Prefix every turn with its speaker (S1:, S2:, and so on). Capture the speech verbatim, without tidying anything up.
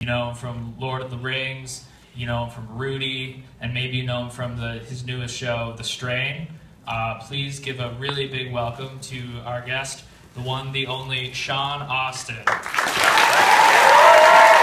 S1: know him from Lord of the Rings, you know him from Rudy, and maybe you know him from the, his newest show, The Strain. Uh, please give a really big welcome to our guest, the one, the only, Sean Austin.